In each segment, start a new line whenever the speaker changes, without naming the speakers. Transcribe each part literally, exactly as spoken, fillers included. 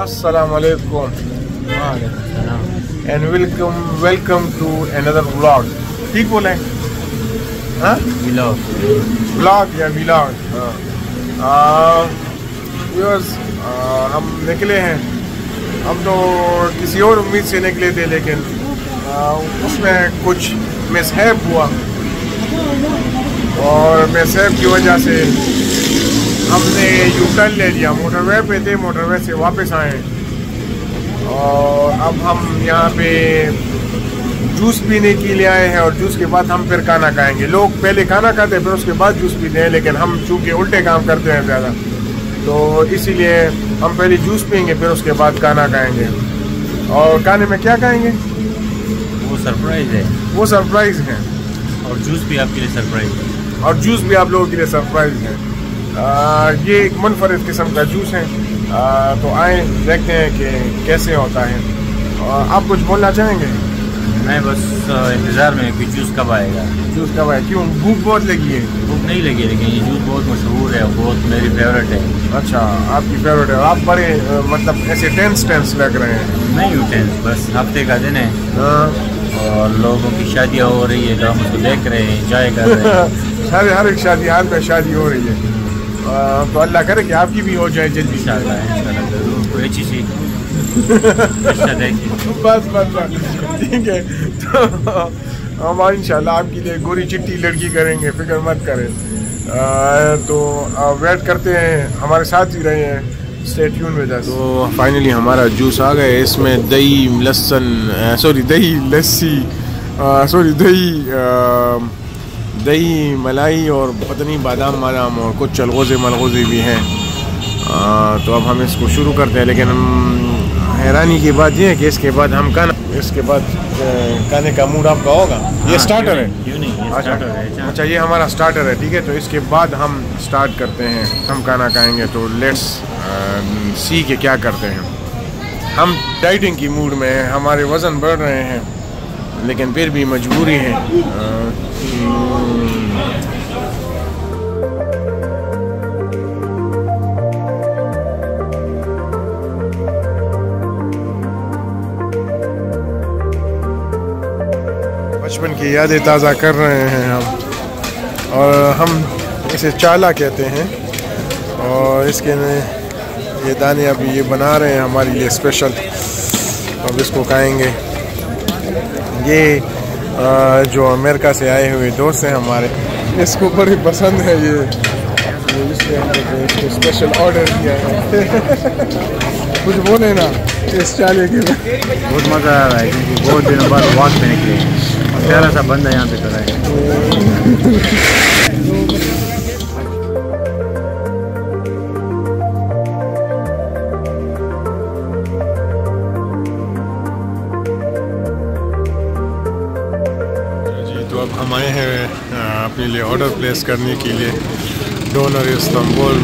Assalamu alaikum and welcome welcome to another vlog. ठीक बोले? हाँ?
Vlog.
Vlog या vlog? हाँ. Viewers, हम निकले हैं. हम तो किसी और उम्मीद से निकले थे, लेकिन उसमें कुछ मिसहैप हुआ और मिसहैप की वजह से हमने यू टर्न ले लिया. मोटरवे पे थे, मोटरवे से वापस आए और अब हम यहाँ पे जूस पीने के लिए आए हैं और जूस के बाद हम फिर खाना खाएंगे. लोग पहले खाना खाते हैं फिर उसके बाद जूस पीते हैं, लेकिन हम चूँकि उल्टे काम करते हैं ज़्यादा, तो इसीलिए हम पहले जूस पियेंगे फिर उसके बाद खाना खाएंगे. और खाने में क्या खाएंगे
वो सरप्राइज़ है.
वो सरप्राइज़ है.
और जूस भी आपके लिए सरप्राइज़ है.
और जूस भी आप लोगों के लिए सरप्राइज़ है. आ, ये एक मुनफरिद किस्म का जूस है. आ, तो आए देखते हैं कि कैसे होता है. आ, आप कुछ बोलना चाहेंगे?
मैं बस इंतज़ार में कि जूस कब आएगा.
जूस कब आएगा? क्यों, भूख बहुत लगी है?
भूख नहीं लगी, लेकिन ये जूस बहुत मशहूर है और बहुत मेरी फेवरेट है.
अच्छा, आपकी फेवरेट है. आप बड़े मतलब ऐसे टेंस टेंस लग रहे हैं.
नहीं हूँ टेंस, बस हफ्ते का दिन है.
हाँ.
और लोगों की शादियाँ हो रही है तो हम उसको देख रहे हैं, एंजॉय कर रहे हैं.
हर हर एक शादी हाल में शादी हो रही है. आ, तो अल्लाह करे कि आपकी भी हो जाए जल्दी.
इंशाल्लाह इंशाल्लाह जरूर कोई अच्छी सी
बस बस बस ठीक है. तो हम इंशाल्लाह आपके लिए गोरी चिट्टी लड़की करेंगे, फिक्र मत करें. आ, तो आ, वेट करते हैं, हमारे साथ ही रहे हैं. Stay tune with us. तो फाइनली हमारा जूस आ गया. इसमें दही लहसुन सॉरी दही लस्सी सॉरी दही दही मलाई और पता नहीं बादाम बादाम और कुछ चलगोज़े मलगोज़े भी हैं. तो अब हम इसको शुरू करते हैं, लेकिन हैरानी की बात यह है कि इसके बाद हम खाना इसके बाद खाने का मूड आपका होगा. ये
हाँ,
स्टार्टर है.
क्यों नहीं, ये
अच्छा
स्टार्टर है.
अच्छा, ये हमारा स्टार्टर है. ठीक है, तो इसके बाद हम स्टार्ट करते हैं, हम खाना खाएंगे. तो लेट्स सी के क्या करते हैं. हम डाइटिंग की मूड में हैं, हमारे वज़न बढ़ रहे हैं, लेकिन फिर भी मजबूरी है. बचपन की यादें ताज़ा कर रहे हैं हम, और हम इसे चाला कहते हैं. और इसके ये दाने अभी ये बना रहे हैं हमारे लिए स्पेशल. अब इसको खाएंगे. ये आ, जो अमेरिका से आए हुए दोस्त हैं हमारे, इसको बड़ी पसंद है ये, इसलिए हमने इसको स्पेशल ऑर्डर किया है. कुछ बोले ना इस चाले के में.
बहुत मज़ा आ रहा है क्योंकि बहुत दिनों बाद वॉक पे निकले और प्यारा सा बंदा यहाँ पे खड़ा है.
तो अब हम आए हैं अपने लिए ऑर्डर प्लेस करने के लिए. Doner Istanbul.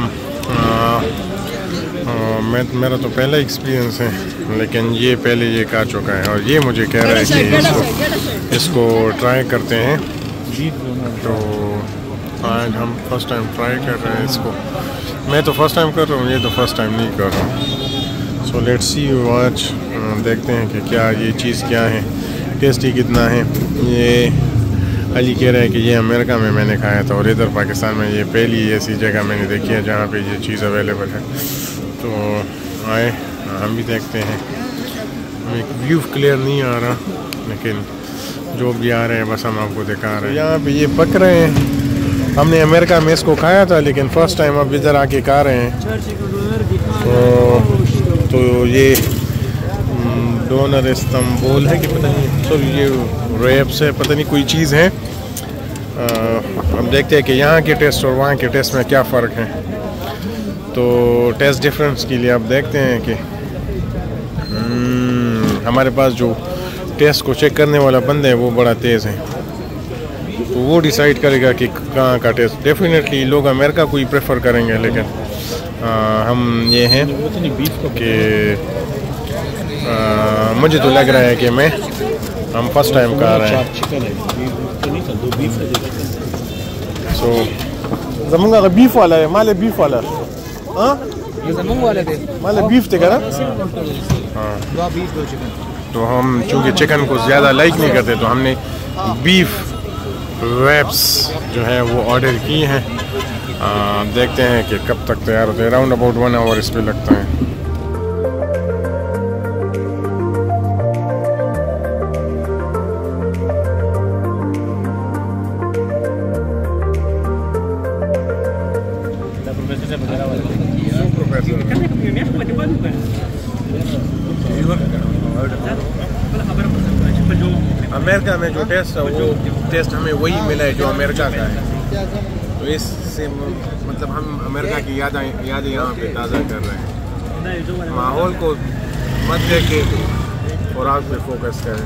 मैं मेरा तो पहला एक्सपीरियंस है, लेकिन ये पहले ये खा चुका है और ये मुझे कह रहा है कि इसको इसको ट्राई करते हैं. तो आज हम फर्स्ट टाइम ट्राई कर रहे हैं इसको. मैं तो फर्स्ट टाइम कर रहा हूँ, ये तो फर्स्ट टाइम नहीं कर रहा हूँ. सो लेट्स सी आज देखते हैं कि क्या ये चीज़ क्या है, टेस्टी कितना है. ये अली कह रहा है कि ये अमेरिका में मैंने खाया था और इधर पाकिस्तान में ये पहली ऐसी जगह मैंने देखी है जहाँ पे ये चीज़ अवेलेबल है. तो आए हम भी देखते हैं. एक व्यू क्लियर नहीं आ रहा, लेकिन जो भी आ रहे हैं बस हम आपको दिखा रहे हैं. यहाँ पे ये पक रहे हैं. हमने अमेरिका में इसको खाया था, लेकिन फ़र्स्ट टाइम अब इधर आके खा रहे हैं. तो, तो ये डोनर इस्तांबुल है कि पता नहीं, सॉरी ये रेप्स है, पता नहीं कोई चीज़ है. हम देखते हैं कि यहाँ के टेस्ट और वहाँ के टेस्ट में क्या फ़र्क है. तो टेस्ट डिफरेंस के लिए आप देखते हैं कि हमारे पास जो टेस्ट को चेक करने वाला बंदा है वो बड़ा तेज़ है, तो वो डिसाइड करेगा कि कहाँ का टेस्ट. डेफिनेटली लोग अमेरिका को ही प्रेफर करेंगे, लेकिन आ, हम ये हैं कि आ, मुझे तो लग रहा है कि मैं हम फर्स्ट टाइम खा रहे हैं. सो जमूंगा बीफ वाला है, माले बीफ वाला. हाँ मतलब बीफ थे ना? हाँ, तो हम चूँकि चिकन को ज़्यादा लाइक नहीं करते तो हमने बीफ रैप्स जो है वो ऑर्डर किए हैं। देखते हैं कि कब तक तैयार होते हैं। अराउंड अबाउट वन आवर इस पर लगता है। अमेरिका में जो टेस्ट है वो टेस्ट हमें वही मिला है जो अमेरिका का है, तो इससे मतलब हम अमेरिका की याद यादें यहाँ पे ताज़ा कर रहे हैं। माहौल को मत देखे और आप पे फोकस करें।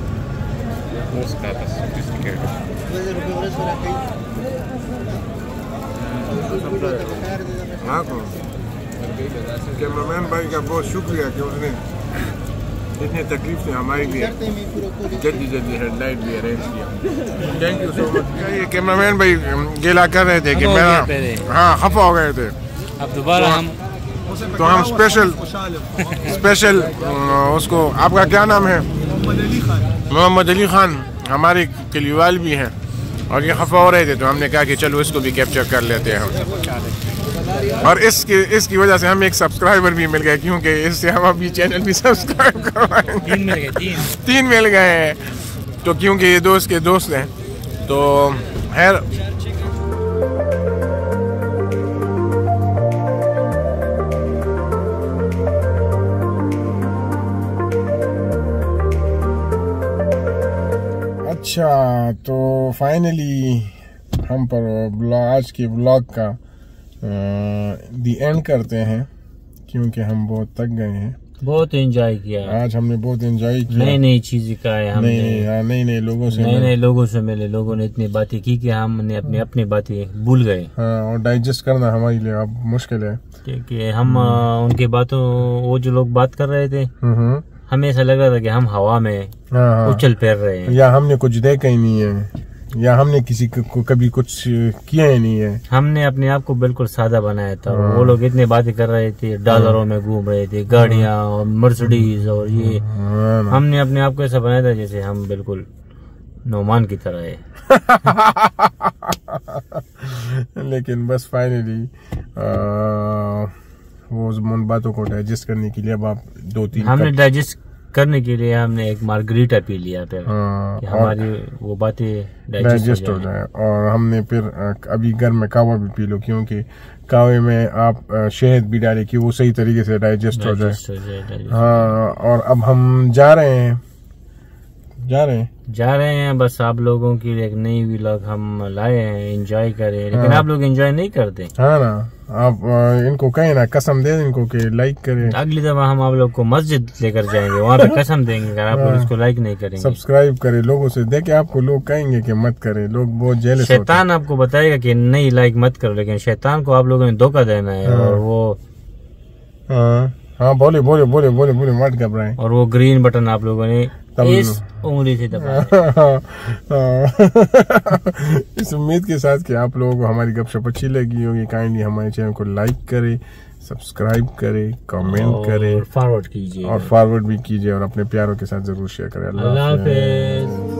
हाँ, कैमरामैन भाई का बहुत शुक्रिया कि उसने इतनी तकलीफ से हमारे लिए जल्दी जल्दी हेडलाइट भी अरेंज किया। Thank you so much. ये कैमरामैन भाई गिला कर रहे थे कि मेरा हाँ खफा हो गए थे।
अब दोबारा हम
तो हम स्पेशल स्पेशल उसको, आपका क्या नाम है? मोहम्मद अली खान हमारे कलीवाल भी हैं और ये खफा हो रहे थे, तो हमने कहा कि चलो इसको भी कैप्चर कर लेते हैं हम। और इसकी इसकी वजह से हमें एक सब्सक्राइबर भी मिल गया, क्योंकि इससे हम अभी चैनल भी सब्सक्राइब करवाएंगे।
तीन मिल गए, तीन
तीन मिल गए हैं, तो क्योंकि ये दोस्त के दोस्त हैं तो खैर। अच्छा, तो फाइनली हम पर आज के ब्लॉग का दी एंड करते हैं, क्योंकि हम बहुत थक गए हैं।
बहुत एंजॉय किया
आज हमने, बहुत एंजॉय किया।
नई नई चीजें का है हमने,
नए नए नए लोगों से
नए नए लोगों से मिले। लोगों ने इतनी बातें की कि हमने अपनी अपनी बातें भूल गए।
हाँ, और डाइजेस्ट करना हमारे लिए अब मुश्किल है,
क्योंकि हम उनकी बातों, वो जो लोग बात कर रहे थे, हमें ऐसा लग रहा था कि हम हवा में उछल फेर रहे हैं,
या हमने कुछ देखा ही नहीं है, या हमने किसी को कभी कुछ किया ही नहीं है।
हमने अपने आप को बिल्कुल सादा बनाया था। वो लोग इतने बातें कर रहे थे, डॉलरों में घूम रहे थे, गाड़ियाँ और मर्सिडीज और ये। हमने अपने आप को ऐसा बनाया था जैसे हम बिल्कुल नौमान की तरह है।
लेकिन बस फाइनली वो उन बातों को डाइजेस्ट करने के लिए अब आप दो तीन
हमने डाइजेस्ट करने के लिए हमने एक मार्गरीटा पी लिया फिर,
हाँ,
कि हमारी वो बातें
डाइजेस्ट हो जाए। और हमने फिर अभी घर में कावा भी पी लो, क्योंकि कावे में आप शहद भी डालें कि वो सही तरीके से डाइजेस्ट हो जाए। हाँ, और अब हम जा रहे हैं जा रहे हैं
जा रहे हैं बस आप लोगों के लिए एक नई व्लॉग हम लाए हैं, एंजॉय करें। लेकिन हाँ, आप लोग एंजॉय नहीं करते।
हाँ ना, आप इनको कहें ना, कसम दे इनको कि लाइक करें।
अगली दफा हम आप लोग को मस्जिद लेकर जाएंगे, वहाँ पे कसम देंगे अगर आप लोग इसको लाइक नहीं करेंगे।
सब्सक्राइब करें, लोगों से देखे आपको लोग कहेंगे कि मत करें, लोग बहुत जेलस होते हैं।
शैतान आपको बताएगा कि नहीं लाइक मत करो, लेकिन शैतान को आप लोगों ने धोखा देना है। और वो
हाँ बोले बोले बोले बोले बोले मत घबराएं।
और वो ग्रीन बटन आप लोगों ने इस उंगली से दबाया।
इस उम्मीद के साथ कि आप लोगों को हमारी गपशप अच्छी लगी होगी। काइंडली हमारे चैनल को लाइक करें, सब्सक्राइब करें, कमेंट करें,
फॉरवर्ड कीजिए
और फॉरवर्ड भी कीजिए, और अपने प्यारों के साथ जरूर शेयर करें।
अल्लाह हाफिज़।